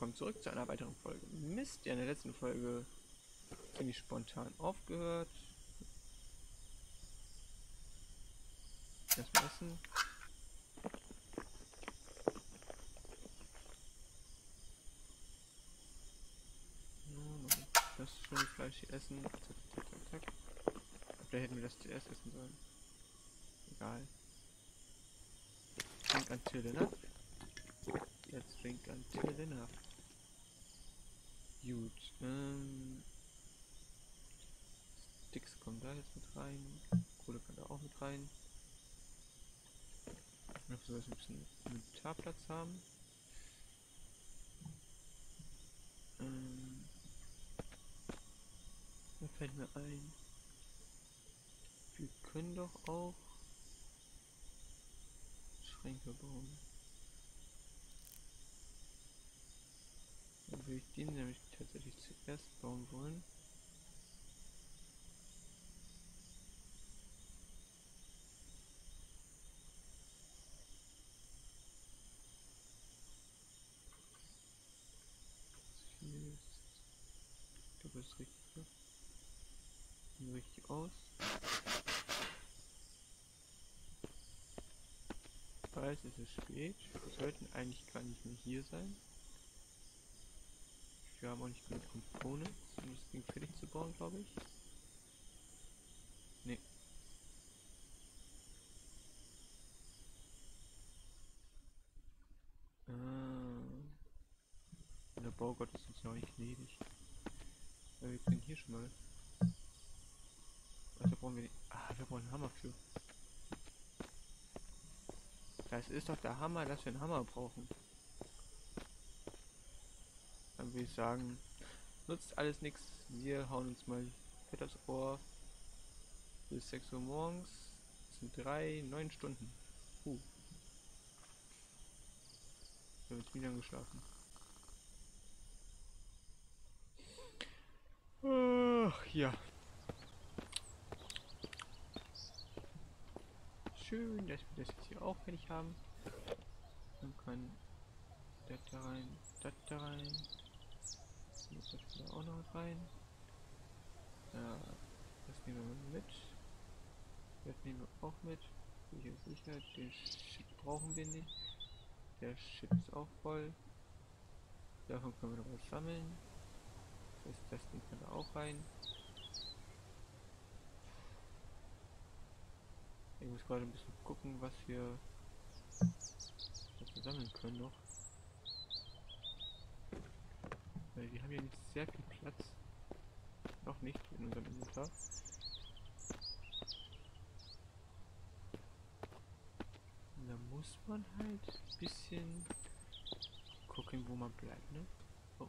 willkommen zurück zu einer weiteren Folge. Mist, ja, in der letzten Folge ziemlich spontan aufgehört. Erstmal essen. Das schöne Fleisch hier essen. Zack, zack, zack, zack. Vielleicht hätten wir das zuerst essen sollen. Egal. Drink until enough. Jetzt drink until enough. Gut. Sticks kommen da jetzt mit rein. Kohle kann da auch mit rein. Ich hoffe, dass wir ein bisschen Inventarplatz haben. Da fällt mir ein. Wir können doch auch Schränke bauen. Dann würde ich den nämlich tatsächlich zuerst bauen wollen. Ich glaube, das ist richtig. Sieht richtig aus. Ich weiß, es ist spät. Wir sollten eigentlich gar nicht mehr hier sein. Wir haben auch nicht genug Components, um das Ding fertig zu bauen, glaube ich. Nee. Der Baugott ist uns noch nicht gnädig. Weil wir können hier schon mal. Also brauchen wir nicht. Wir brauchen einen Hammer für. Das ist doch der Hammer, dass wir einen Hammer brauchen. Dann würde ich sagen, nutzt alles nichts. Wir hauen uns mal fett aufs Ohr. Bis 6 Uhr morgens. Das sind 9 Stunden. Wir haben jetzt wieder geschlafen. Ach ja. Schön, dass wir das jetzt hier auch fertig haben. Dann kann das da rein, das da rein. Das da auch noch rein. Ja, das nehmen wir mit. Das nehmen wir auch mit. Sicher, sicher. Den Shit brauchen wir nicht. Der Shit ist auch voll. Davon können wir noch was sammeln. Das Ding kann da auch rein. Ich muss gerade ein bisschen gucken, was wir sammeln können noch. Weil wir haben hier nicht sehr viel Platz. Noch nicht in unserem Inventar. Und da muss man halt ein bisschen gucken, wo man bleibt, ne? Oh.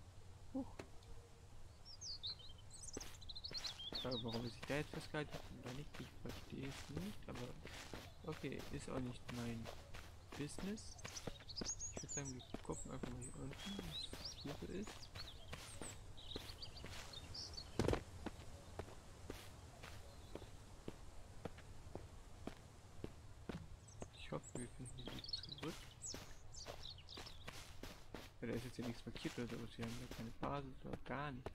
Aber warum ist ich da jetzt festgehalten oder nicht? Ich verstehe es nicht, aber okay, ist auch nicht mein Business. Ich würde sagen, wir gucken einfach mal hier unten, was hier so ist. Ich hoffe, wir finden den Weg zurück. Ja, da ist jetzt hier nichts markiert oder so, wir haben ja keine Basis oder gar nichts.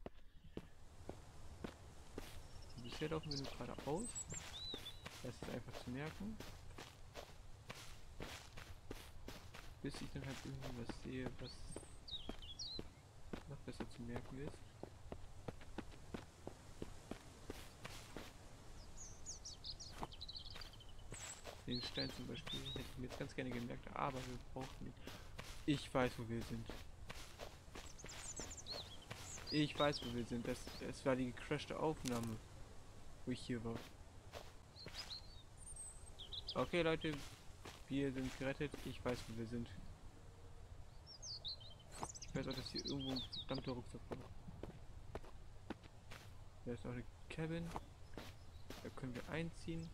Und bisher laufen wir nur geradeaus. Das ist einfach zu merken. Bis ich dann halt irgendwie was sehe, was noch besser zu merken ist. Den Stein zum Beispiel hätte ich mir jetzt ganz gerne gemerkt, aber wir brauchen ihn. Ich weiß, wo wir sind. Ich weiß, wo wir sind. Das war die gecrashte Aufnahme, wo ich hier war. Okay, Leute, wir sind gerettet. Ich weiß, wo wir sind. Ich weiß auch, dass hier irgendwo ein verdammter Rucksack war. Da ist noch eine Cabin. Da können wir einziehen.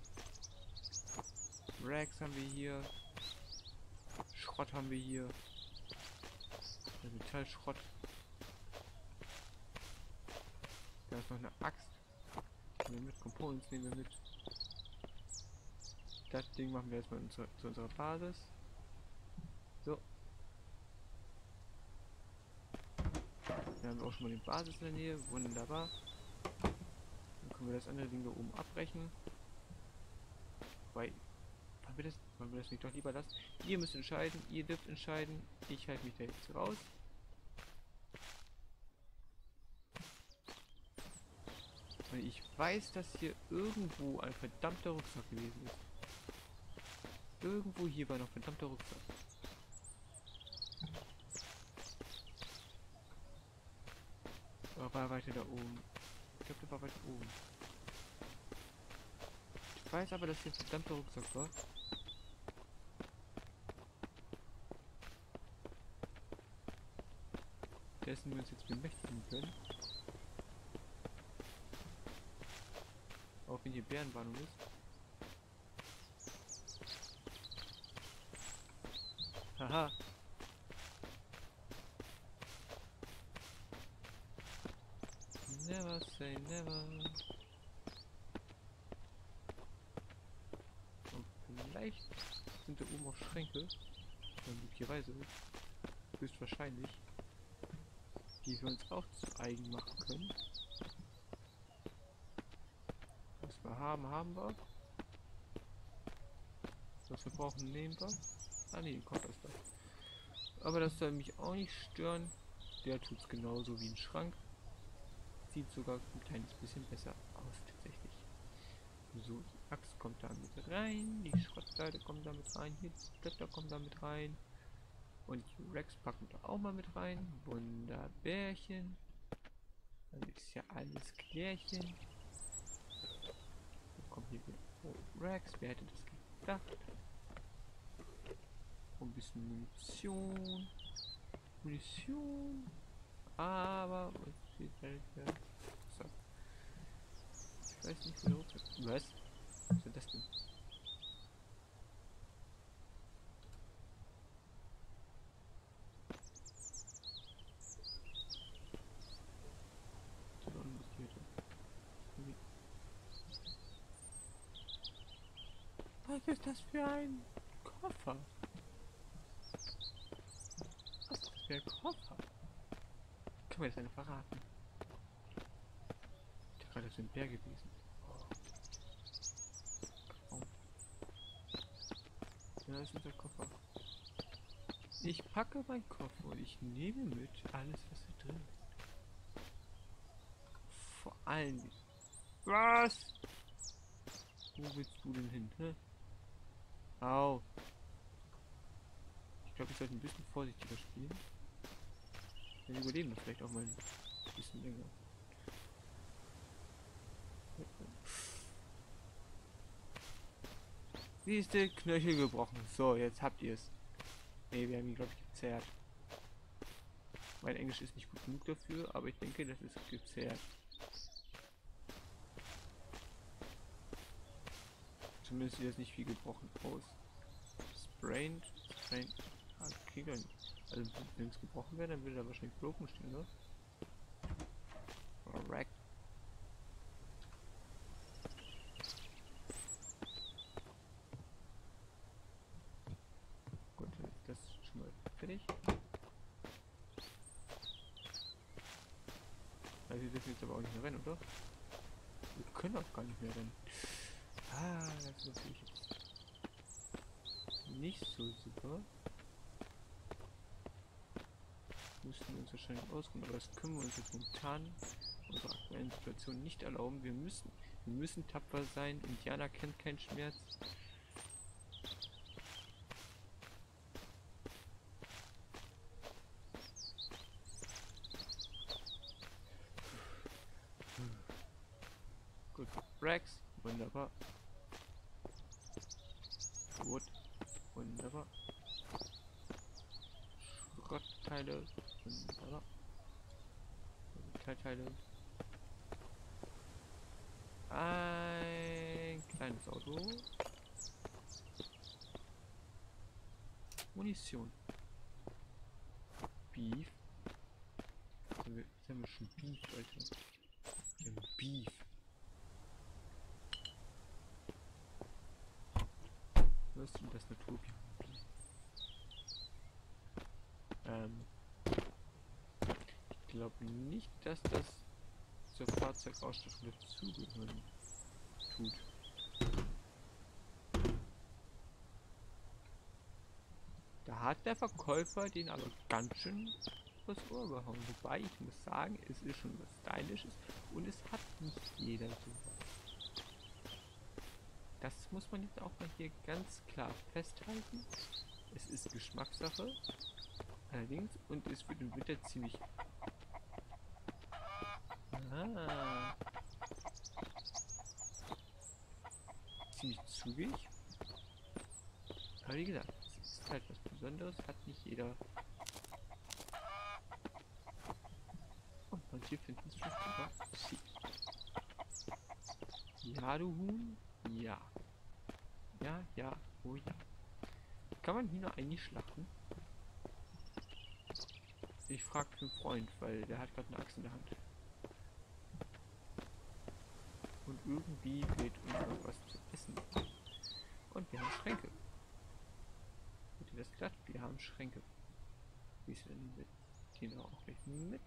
Rags haben wir hier. Schrott haben wir hier. Metallschrott. Da ist noch eine Axt. Nehmen wir mit. Components nehmen wir mit. Das Ding machen wir erstmal zu unserer Basis. So. Da haben wir auch schon mal die Basis in der Nähe. Wunderbar. Dann können wir das andere Ding da oben abbrechen. Weil, wollen wir das nicht doch lieber lassen? Ihr müsst entscheiden, ihr dürft entscheiden. Ich halte mich da jetzt raus. Weil ich weiß, dass hier irgendwo ein verdammter Rucksack gewesen ist. Irgendwo hier war noch ein verdammter Rucksack. Oder war er weiter da oben? Ich glaube, der war weiter oben. Ich weiß aber, dass hier ein verdammter Rucksack war. Dessen wir uns jetzt bemächtigen können. Auch wenn hier Bärenwarnung ist. Haha. Never say never. Und vielleicht sind da oben auch Schränke. Möglicherweise. Höchstwahrscheinlich. Die wir uns auch zu eigen machen können. Was wir haben, haben wir. Was wir brauchen, nehmen wir. Ah ne, kommt das da. Aber das soll mich auch nicht stören. Der tut's genauso wie ein Schrank. Sieht sogar ein kleines bisschen besser aus, tatsächlich. So, die Axt kommt da mit rein. Die Schrottteile kommen da mit rein. Hier die Blätter kommen da mit rein. Und die Rex packen da auch mal mit rein. Wunderbärchen. Dann ist ja alles klärchen. Dann kommt hier wieder Rex. Wer hätte das gedacht? Ein bisschen Munition. Aber was steht halt hier? So. Ich weiß nicht, wo der Rucksack. Was? Was ist das denn? So unnotierte. Was ist das für ein Koffer? Was ist das für ein Koffer? Kann mir das einer verraten? Ich bin gerade auf dem Bär gewesen. Oh. Ja, ist unser Koffer. Ich packe meinen Koffer und ich nehme mit alles, was da drin ist. Vor allem. Was? Wo willst du denn hin? Hä? Au. Ich glaube, ich sollte ein bisschen vorsichtiger spielen. Dann überleben wir vielleicht auch mal ein bisschen länger. Siehste, Knöchel gebrochen. So, jetzt habt ihr es. Ne, wir haben ihn, glaube ich, gezerrt. Mein Englisch ist nicht gut genug dafür, aber ich denke, das ist gezerrt. Zumindest sieht das nicht viel gebrochen aus. Sprained. Okay, dann. Also, wenn es gebrochen wäre, dann würde da wahrscheinlich broken stehen, ne? Oder wrecked. Gut, das ist schon mal fertig. Also, wir dürfen jetzt aber auch nicht mehr rennen, oder? Wir können auch gar nicht mehr rennen. Ah, das ist natürlich jetzt nicht so super. Müssen wir uns wahrscheinlich ausruhen, aber das können wir uns jetzt momentan in unserer aktuellen Situation nicht erlauben. Wir müssen tapfer sein. Indianer kennt keinen Schmerz. Gut, Rex, wunderbar. Gut, wunderbar. Schrottteile, wunderbar. Metallteile. Ein kleines Auto. Munition. Beef. Jetzt haben wir schon Beef, Alter. Wir haben Beef. Was ist denn das Naturbiom? Ich glaube nicht, dass das zur Fahrzeugausstattung dazugehören tut. Da hat der Verkäufer den aber ganz schön was Ohr gehauen. Wobei ich muss sagen, es ist schon was Stylisches und es hat nicht jeder sowas. Das muss man jetzt auch mal hier ganz klar festhalten. Es ist Geschmackssache. Allerdings, und es wird im Winter ziemlich... ziemlich zügig. Aber wie gesagt, es ist halt was Besonderes, hat nicht jeder. Und manche finden es schon super. Ja, du Huhn. Ja. Ja, ja, oh ja. Kann man Hühner eigentlich schlachten? Ich frage für einen Freund, weil der hat gerade eine Axt in der Hand. Und irgendwie fehlt uns noch was zu essen. Und wir haben Schränke. Hätte das gedacht? Wir haben Schränke. Wie ist denn mit? Gehen wir auch gleich mit.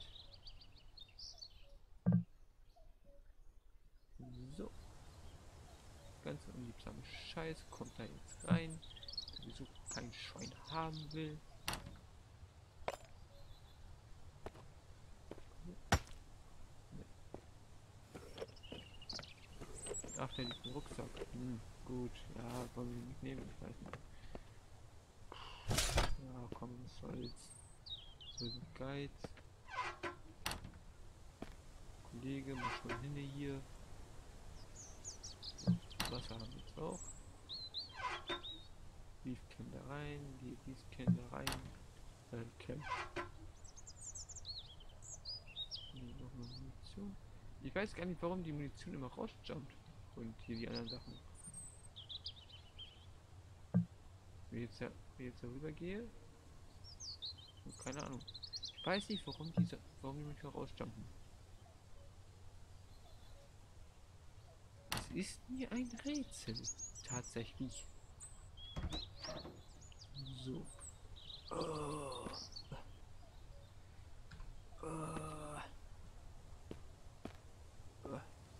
So. Ganz unliebsamer Scheiß kommt da jetzt rein. Sowieso kein Schwein haben will. Ach, der liegt im Rucksack. Gut, ja, wollen wir ihn mitnehmen? Ich weiß nicht. Ja, komm, was soll's. So ein Geiz. Kollege, mach schon hin hier. Wasser haben wir jetzt auch. Beef Cam da rein, die Beef Cam da rein. Cam. Noch eine Munition. Ich weiß gar nicht, warum die Munition immer rausjumpt. Und hier die anderen Sachen. Wenn ich jetzt darüber gehe. Keine Ahnung. Ich weiß nicht, warum die manchmal rausjumpen. Es ist mir ein Rätsel. Tatsächlich. So. Oh. Oh. Oh.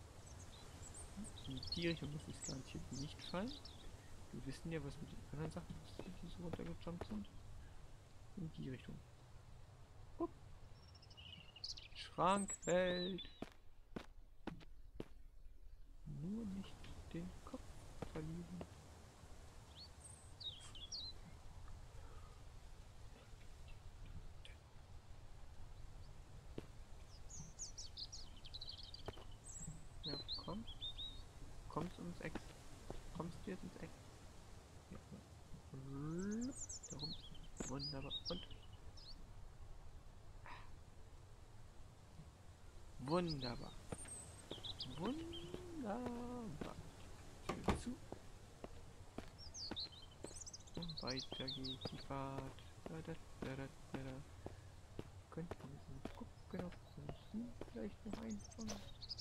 In die Richtung muss es garantiert nicht fallen. Wir wissen ja, was mit den anderen Sachen passiert, die so runtergejumpt sind. In die Richtung. Upp. Schrank fällt. Nur nicht den Kopf verlieren. Ja, komm. Kommst ums Eck. Kommst du jetzt ins Eck? Ja. Darum. Wunderbar. Und. Wunderbar. Wunderbar. Tür zu. Und weiter geht die Fahrt. Könnten wir mal gucken, ob wir hier vielleicht noch einfangen.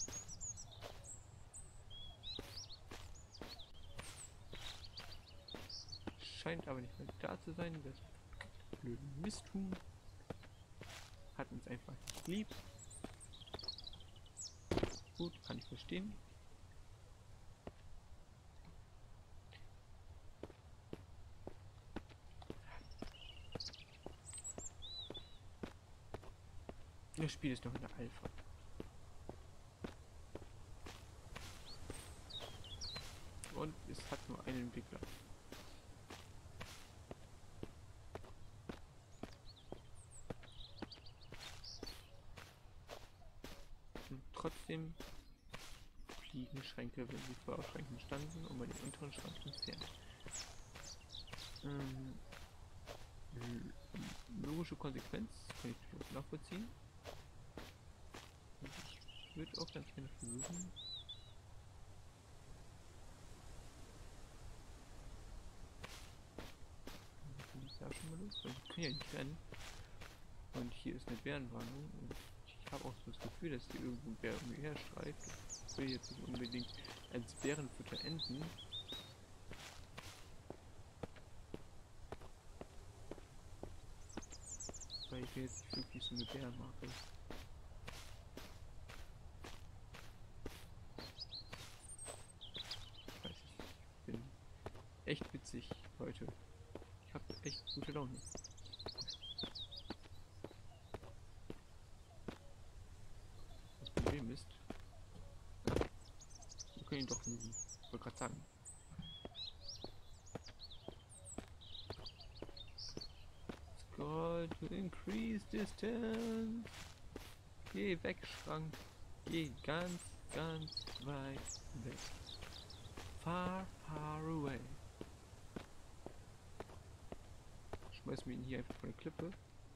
Scheint aber nicht mehr da zu sein. Das blöde Misthuhn hat uns einfach nicht lieb. Gut, kann ich verstehen. Das Spiel ist noch in der Alpha. Und es hat nur einen Entwickler. Und trotzdem fliegen Schränke, wenn sie vor Schränken standen, und bei den unteren Schrank entfernt. Logische Konsequenz kann ich durchaus nachvollziehen. Und ich würde auch ganz gerne versuchen. Da schon mal los, weil ich kann ja nicht rennen. Und hier ist eine Bärenwarnung. Und ich habe auch so das Gefühl, dass hier irgendwo ein Bär um mich herstreift. Ich will jetzt nicht unbedingt als Bärenfutter enden. Weil ich jetzt nicht wirklich so eine Bärenmarke. echt witzig heute. Ich habe echt gute Laune. Das Problem ist, wir können ihn doch nie. Ich wollte gerade sagen. Scroll to increase distance. Geh weg, Schrank. Geh ganz, ganz weit weg. Far, far away. Schmeißen wir ihn hier einfach von der Klippe.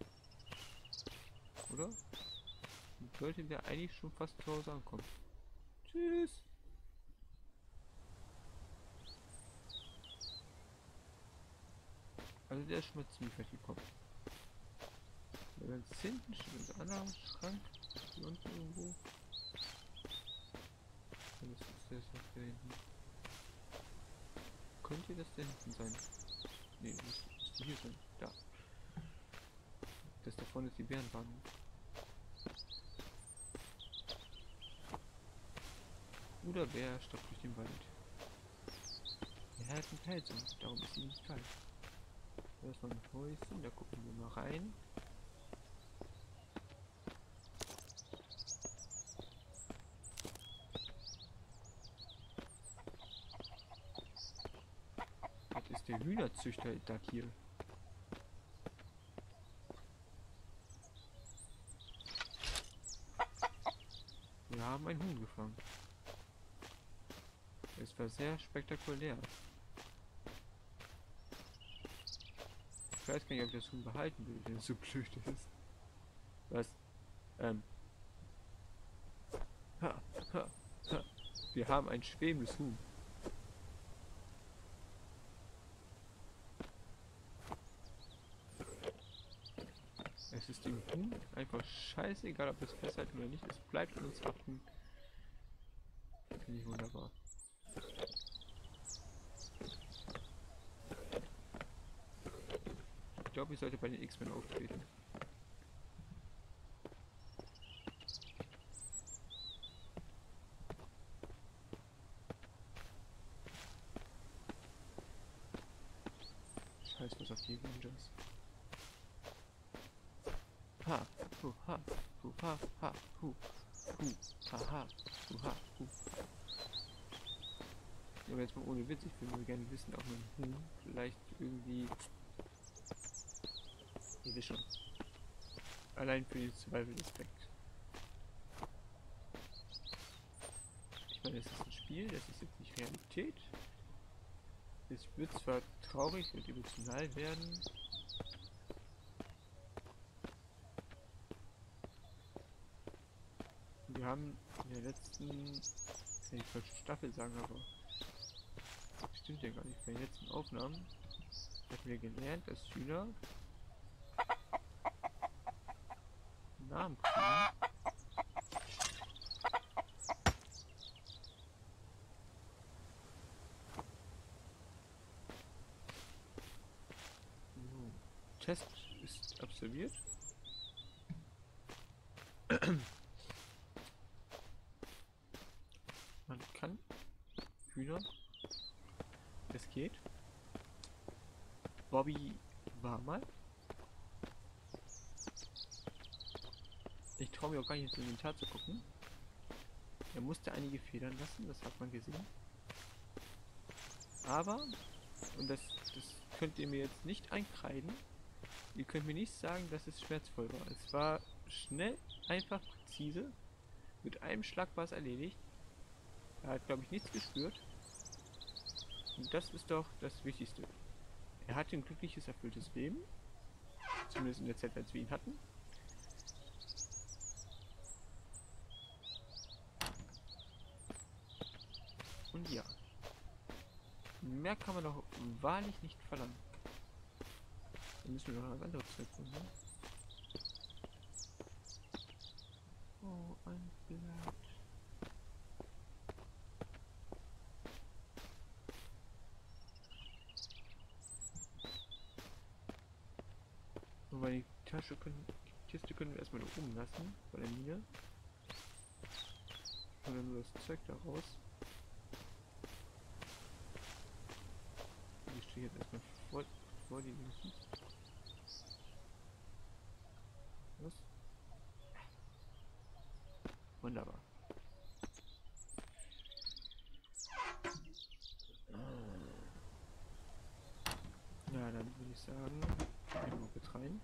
Oder? Dann sollte der eigentlich schon fast zu Hause ankommen. Tschüss. Also der ist schon mal ziemlich weit gekommen. Ganz hinten steht unser anderer Schrank. Hier unten irgendwo. Was ist das da hinten? Könnte das da hinten sein? Ne, müsste hier sein. Da. Das da vorne ist die Bärenbahn. Oder wer stoppt durch den Wald? Er hat einen Pelz und darum ist ihm nicht kalt. Da ist noch ein Häuschen, da gucken wir mal rein. Das ist der Hühnerzüchter da hier. Wir haben ein Huhn gefangen. Es war sehr spektakulär. Ich weiß gar nicht, ob ich das Huhn behalten will, wenn es so blöd ist. Was? Ha, ha, ha. Wir haben ein schwebendes Huhn. Es ist dem Huhn einfach scheißegal, ob es festhalten oder nicht. Es bleibt an uns haften. Finde ich wunderbar. Ich glaube, ich sollte bei den X-Men auftreten. Scheiß was auf die Avengers. Ha, hu, ha, hu, ha, ha, hu, ha, ha, hu, ha, hu. Aber jetzt mal ohne Witz, ich würde nur gerne wissen, ob man Huhn vielleicht irgendwie... Ihr wisst schon. Allein für den Survival-Aspekt. Ich meine, es ist ein Spiel, das ist jetzt nicht Realität. Es wird zwar traurig und emotional werden. Wir haben in der letzten, kann ich falsche Staffel sagen, aber stimmt ja gar nicht. Bei den letzten Aufnahmen hatten wir gelernt, dass Hühner Namen kriegen. So. Test ist absolviert. Man kann Hühner. Es geht. Bobby war mal. Ich traue mir auch gar nicht ins Inventar zu gucken. Er musste einige Federn lassen, das hat man gesehen. Aber, und das könnt ihr mir jetzt nicht einkreiden, ihr könnt mir nicht sagen, dass es schmerzvoll war. Es war schnell, einfach, präzise. Mit einem Schlag war es erledigt. Er hat, glaube ich, nichts gespürt. Und das ist doch das Wichtigste. Er hatte ein glückliches, erfülltes Leben. Zumindest in der Zeit, als wir ihn hatten. Und ja. Mehr kann man doch wahrlich nicht verlangen. Dann müssen wir noch was anderes finden. Ne? Oh, ein Blatt. Aber die Kiste können wir erstmal da oben lassen, bei der Mine. Und dann nur das Zeug daraus. ich jetzt erstmal vor die Münzen. Was? Wunderbar. Ja, dann würde ich sagen, gehen wir jetzt rein.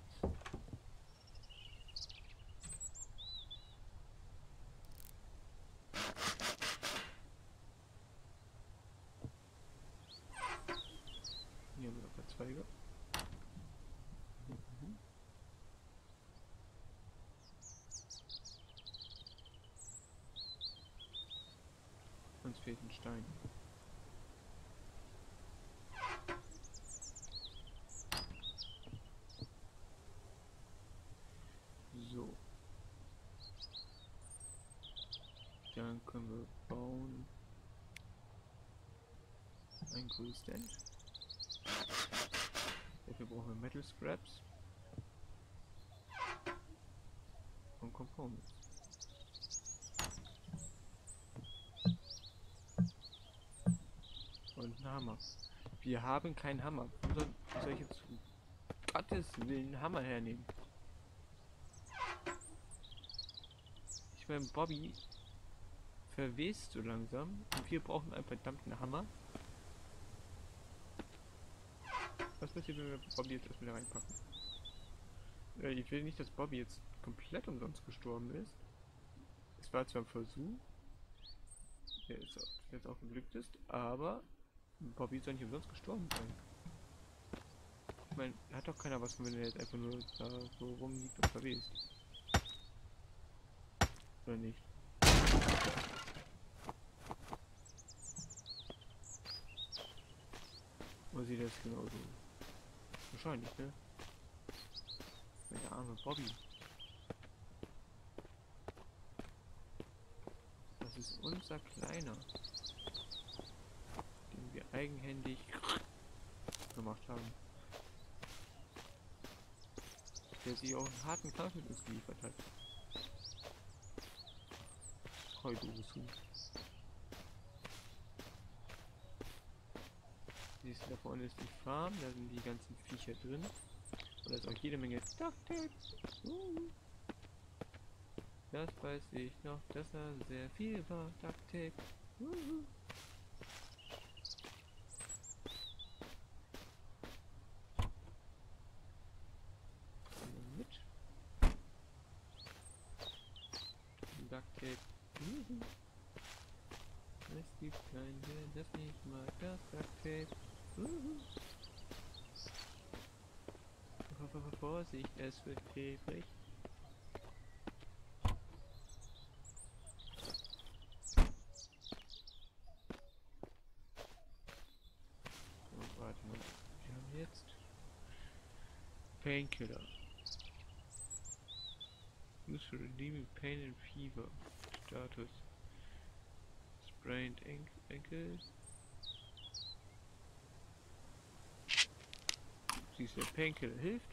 Hier haben wir noch ein paar Zweige. Mhm. Uns fehlt ein Stein. So. Dann können wir bauen ein Grillstand. Dafür brauchen wir Metal Scraps und Components. Und einen Hammer. Wir haben keinen Hammer. Wo soll ich jetzt um Gottes Willen einen Hammer hernehmen? Ich meine, Bobby verwest so langsam und wir brauchen einen verdammten Hammer. Was passiert, wenn wir Bobby jetzt erstmal reinpacken? Ich will nicht, dass Bobby jetzt komplett umsonst gestorben ist. Es war zwar ein Versuch, der jetzt auch geglückt ist, aber Bobby soll nicht umsonst gestorben sein. Ich meine, hat doch keiner was, wenn er jetzt einfach nur da so rumliegt und verwest. Oder nicht? Oder sieht das genauso? Wahrscheinlich, ne? Der arme Bobby. Das ist unser Kleiner, den wir eigenhändig gemacht haben. Der sich auch einen harten Kampf mit uns geliefert hat. Heuldoses Huhn. Siehst du, da vorne ist die Farm, da sind die ganzen Viecher drin. Und da ist auch jede Menge Ducktape. Das weiß ich noch, dass da sehr viel war. Ducktape. Mit. Ducktape. Es gibt keinen, der das nicht mag. Das Ducktape. Vorsicht, es wird klebrig. So, warte mal. Wir haben jetzt Painkiller. Use for relieving pain and fever. Status. Sprained ankle. Siehst du, Painkiller hilft.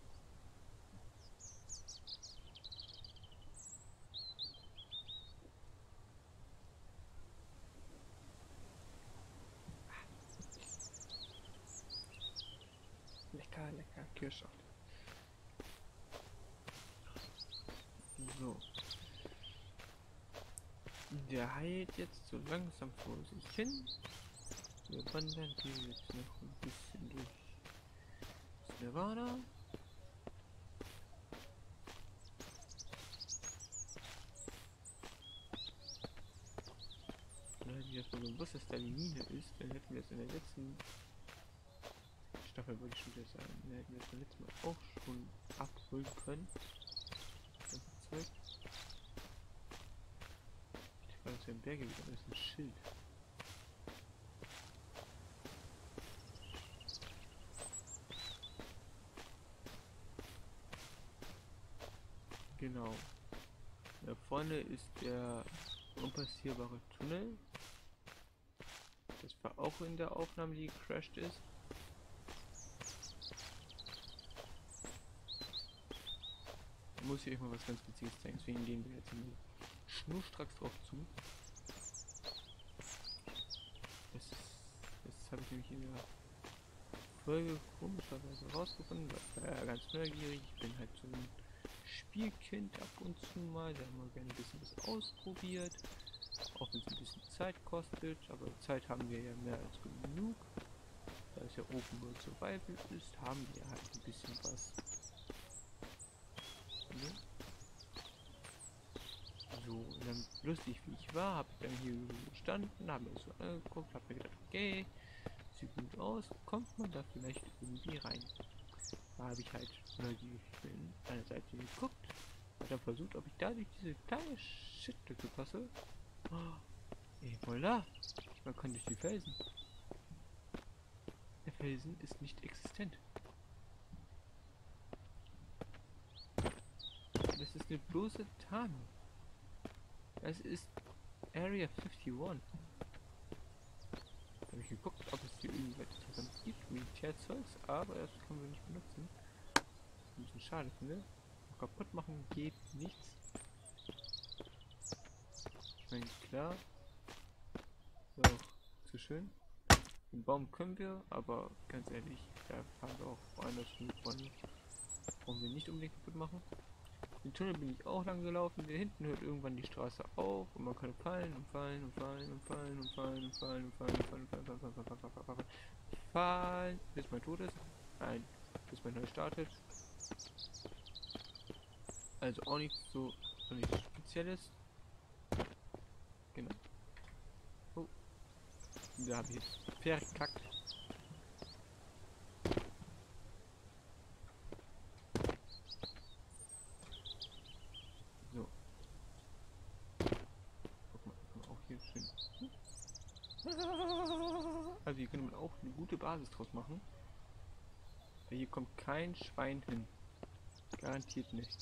Lecker, lecker, Kirschsaft. So. Der heilt jetzt so langsam vor sich hin. Wir wandern hier jetzt noch ein bisschen durch das Nirvana. Dann hätte ich erstmal gewusst, dass da die Mine ist, dann hätten wir es in der letzten Staffel, wollte ich schon wieder sagen, dann hätten wir es beim letzten Mal auch schon abholen können. Das Zeug. Ich war jetzt ja im Berge wieder, da ist ein Schild. Genau. Da vorne ist der unpassierbare Tunnel. Das war auch in der Aufnahme, die gecrashed ist. Da muss ich euch mal was ganz Witziges zeigen. Deswegen gehen wir jetzt schnurstracks drauf zu. Das habe ich nämlich in der Folge komischerweise rausgefunden, weil ich war ja ganz neugierig. Ich bin halt so ein Spielkind ab und zu mal, da haben wir gerne ein bisschen was ausprobiert. Auch wenn es ein bisschen Zeit kostet, aber Zeit haben wir ja mehr als genug. Da es ja Open World Survival ist, haben wir halt ein bisschen was. Ne? So, und dann lustig wie ich war, habe ich dann hier gestanden, habe mir das so angeguckt, habe mir gedacht, okay, sieht gut aus, kommt man da vielleicht irgendwie rein? Da habe ich halt neugierig bin, an der Seite geguckt, und dann versucht, ob ich da durch diese kleine Shit-Lücke passe. Oh, et voilà, man kann durch die Felsen. Der Felsen ist nicht existent. Das ist eine bloße Tarnung. Das ist Area 51. Da habe ich geguckt, ob es hier irgendwas Interessantes gibt, Militärzeugs, aber das können wir nicht benutzen. Das ist ein bisschen schade, finde. Kaputt machen geht nichts. Ich meine, klar, ist auch zu schön. Den Baum können wir, aber ganz ehrlich, da haben wir auch woanders genug Bäume. Brauchen wir nicht unbedingt kaputt machen. Den Tunnel bin ich auch lang gelaufen. Da hinten hört irgendwann die Straße auf und man kann fallen und fallen und fallen und fallen und fallen und fallen und fallen und fallen und fallen und fallen und fallen und fallen, bis man tot ist. Nein, bis man neu startet. Also auch nichts so nichts Spezielles. Genau. Oh, da habe ich jetzt verkackt. So. Guck mal, kann man auch hier schön. Also hier könnte man auch eine gute Basis draus machen. Weil hier kommt kein Schwein hin. Garantiert nicht.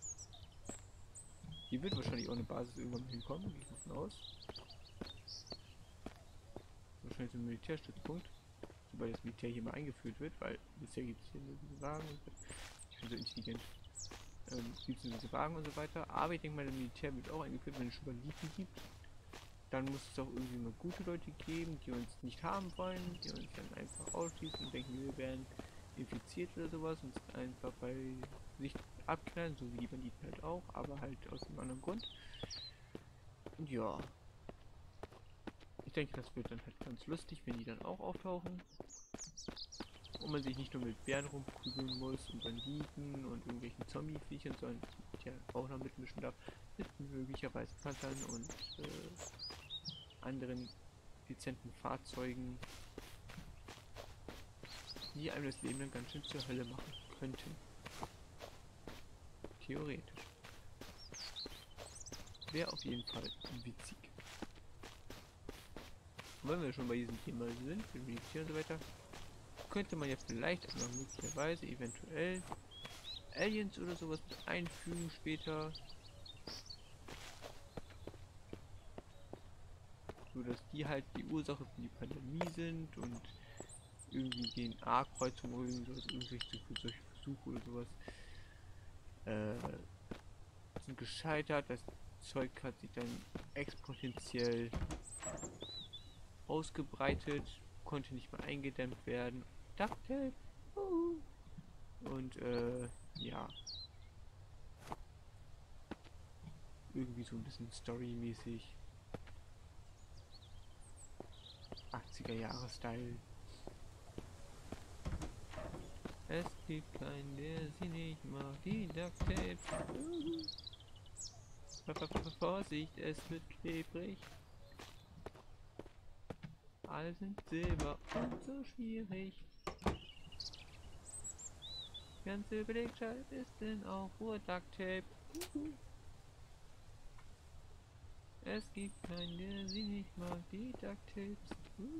Hier wird wahrscheinlich auch eine Basis irgendwann hinkommen, gehe ich davon aus. Wahrscheinlich so ein Militärstützpunkt. Sobald das Militär hier mal eingeführt wird, weil bisher gibt es hier nur diese Wagen und ich bin so intelligent. Gibt es diese Wagen und so weiter. Aber ich denke mal, das Militär wird auch eingeführt, wenn es schon Banditen gibt. Dann muss es auch irgendwie mal gute Leute geben, die uns nicht haben wollen, die uns dann einfach ausschließen und denken, wir wären infiziert oder sowas und sind einfach bei sich abknallen, so wie die Banditen halt auch, aber halt aus einem anderen Grund. Und ja, ich denke, das wird dann halt ganz lustig, wenn die dann auch auftauchen. Und man sich nicht nur mit Bären rumprügeln muss und Banditen und irgendwelchen Zombie-Viechern, sondern ja auch noch mitmischen darf, mit möglicherweise Panthern und anderen dezenten Fahrzeugen, die einem das Leben dann ganz schön zur Hölle machen könnten. Theoretisch. Wäre auf jeden Fall witzig. Und wenn wir schon bei diesem Thema sind, mit Militär und so weiter, könnte man ja vielleicht auch noch möglicherweise eventuell Aliens oder sowas mit einfügen später. So dass die halt die Ursache für die Pandemie sind und irgendwie DNA-Kreuzung oder irgendwelche solche Versuche oder sowas sind gescheitert. Das Zeug hat sich dann exponentiell ausgebreitet, konnte nicht mehr eingedämmt werden. Dachte, und ja, irgendwie so ein bisschen storymäßig 80er Jahre Style. Es gibt keinen, der sie nicht macht, die Duct Tape. Vorsicht, es wird klebrig. Alle sind Silber und so schwierig. Ganze Belegschaft ist denn auch nur Duct Tape. Es gibt keinen, der sie nicht mag, die Duct Tapes.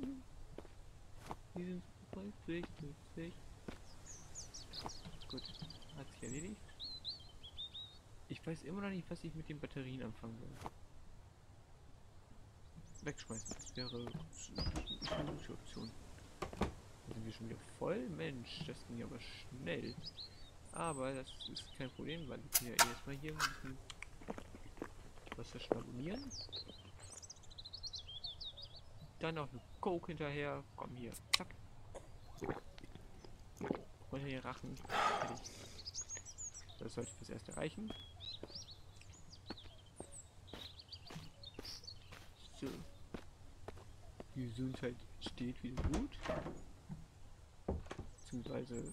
Die sind super nützlich. Gut, hat sich erledigt. Ich weiß immer noch nicht, was ich mit den Batterien anfangen soll. Wegschmeißen, das wäre eine gute Option. Da sind wir schon wieder voll. Mensch, das ging aber schnell. Aber das ist kein Problem, weil ich ja erstmal hier ein bisschen was verschnabulieren. Dann noch eine Coke hinterher. Komm hier. Zack. Und hier Rachen. Fertig. Das sollte fürs Erste reichen. So. Die Gesundheit steht wieder gut. Beziehungsweise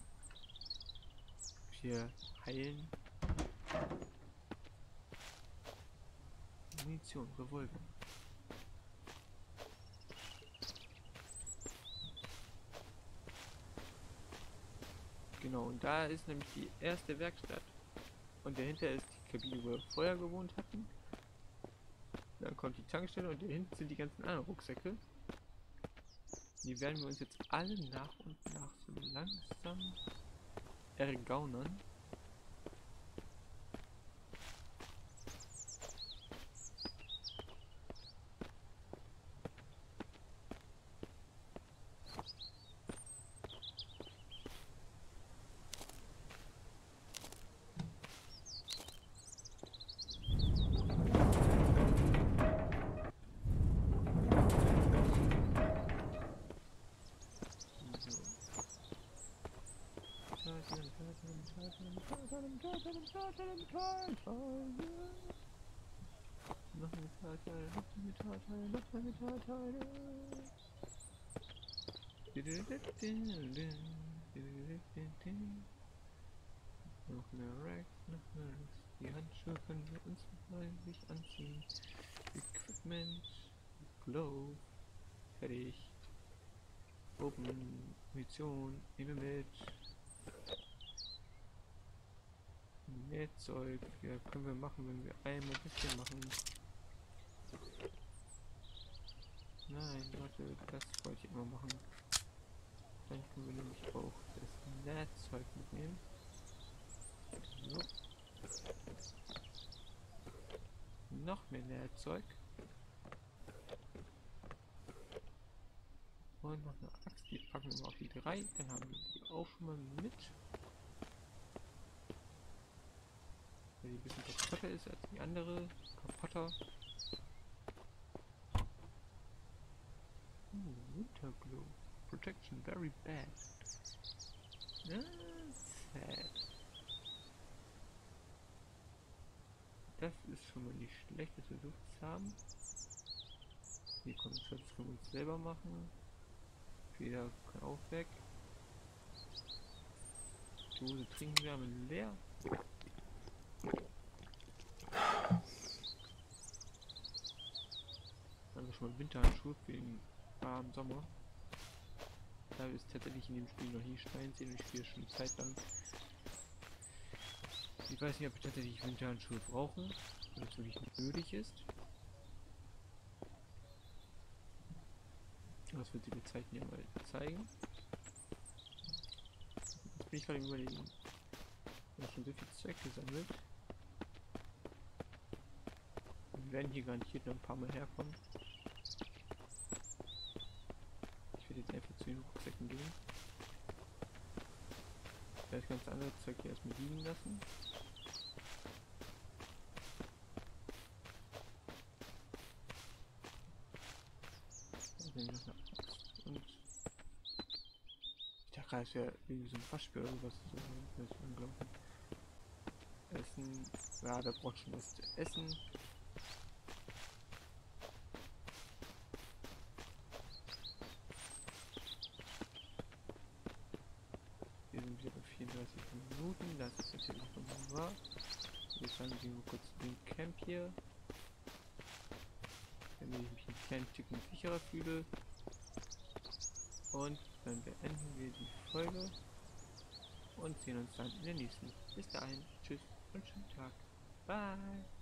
wir heilen. Munition, Revolver. Genau, und da ist nämlich die erste Werkstatt. Und dahinter ist die Kabine, wo wir vorher gewohnt hatten. Dann kommt die Tankstelle und dahinten sind die ganzen anderen Rucksäcke. Die werden wir uns jetzt alle nach und nach so langsam ergaunern. Noch eine Metallteile, noch eine Metallteile, noch eine Metallteile. Noch mehr Racks, noch mehr Racks. Die Handschuhe können wir uns mal sich anziehen. Equipment, Glove, fertig. Open, Munition, nehmen wir mit. Nähzeug, ja, können wir machen, wenn wir einmal ein bisschen machen. Nein, warte, das wollte ich immer machen. Dann können wir nämlich auch das Nähzeug mitnehmen. So. Noch mehr Nähzeug. Und noch eine Axt, die packen wir mal auf die 3, dann haben wir die auch schon mal mit. Weil die ein bisschen kaputter ist als die andere. Kaputter. Winterglow. Protection very bad. Sad. Das ist schon mal nicht schlecht, dass wir so viel haben. Hier kommt das können wir uns selber machen. Feder kann auch weg. Dose trinken wir haben leer. Dann haben wir schon mal Winterhandschuhe für den warmen Sommer. Da wir es tatsächlich in dem Spiel noch nie schneien sehen und ich spiele schon eine Zeit lang. Ich weiß nicht, ob wir tatsächlich Winterhandschuhe brauchen, wenn es wirklich nötig ist. Das wird die Zeit mir mal zeigen. Jetzt bin ich gerade überlegen. Ich habe schon so viel Zeug gesammelt. Wir werden hier garantiert noch ein paar Mal herkommen. Ich werde jetzt einfach zu den Rucksäcken gehen. Das ganze andere Zeug hier erstmal liegen lassen. Dann noch eine Axt und ich dachte gerade, es wäre irgendwie so ein Waschbär oder was. Das ist unglaublich. Essen. Ja, da braucht schon was zu essen. Wir sind wieder bei 34 Minuten. Das ist natürlich noch wahr. Jetzt sagen wir kurz den Camp hier. Damit ich mich einen kleinen Ticken sicherer fühle. Und dann beenden wir die Folge und sehen uns dann in der nächsten. Bis dahin, tschüss und schönen Tag. Bye.